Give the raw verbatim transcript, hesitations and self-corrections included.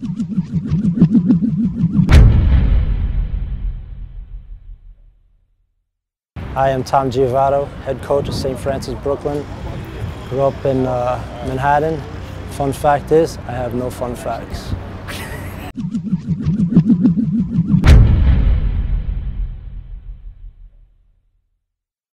I am Tom Giovatto, head coach of Saint Francis Brooklyn. Grew up in uh, Manhattan. Fun fact is, I have no fun facts.